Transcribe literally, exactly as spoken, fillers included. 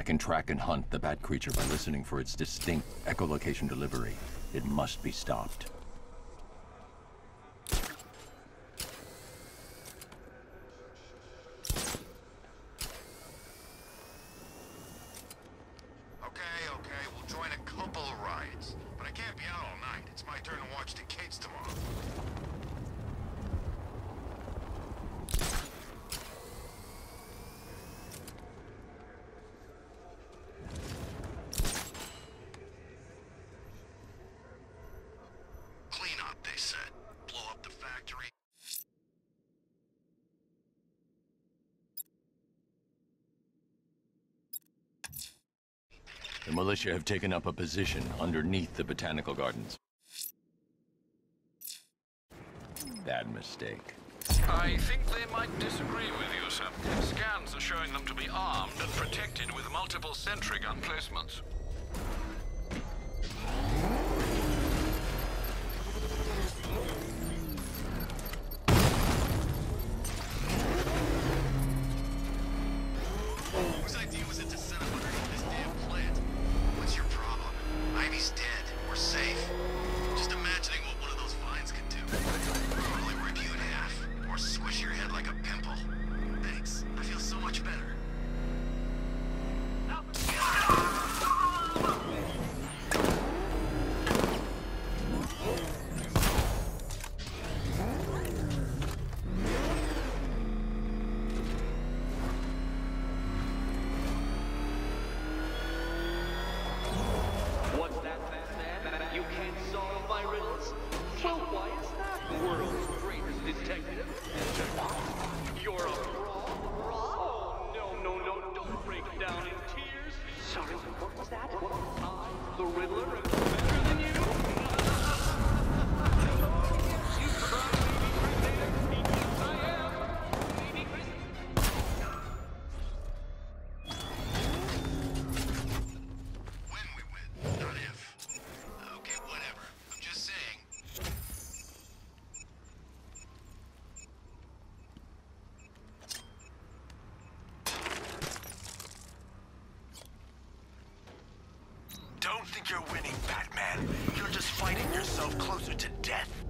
can track and hunt the Bat creature by listening for its distinct echolocation delivery. It must be stopped. Okay, okay, we'll join a couple of rides. But I can't be out all night. It's my turn to watch the kids tomorrow. Clean up, they said. Blow up the factory. The militia have taken up a position underneath the botanical gardens. Bad mistake. I think they might disagree with you, sir. Scans are showing them to be armed and protected with multiple sentry gun placements. Whose idea was it to set up underneath this damn plant? What's your problem? Ivy's dead. We're safe. Just imagining what one of those vines could do. Probably rip you in half, or squish your head like a pimple. Thanks. I feel so much better. What's that, Batman? You can't solve my riddles? Well, why is that? World's greatest detective? You're a fraud? Oh, no, no, no, don't break down in tears. Sorry, what was that? I'm the Riddler and better than you? You tried Lady Crusader because I am Lady Crusader. When we win, not if. Okay, whatever. I'm just saying. Don't think you're winning, Batman. You're just fighting yourself closer to death.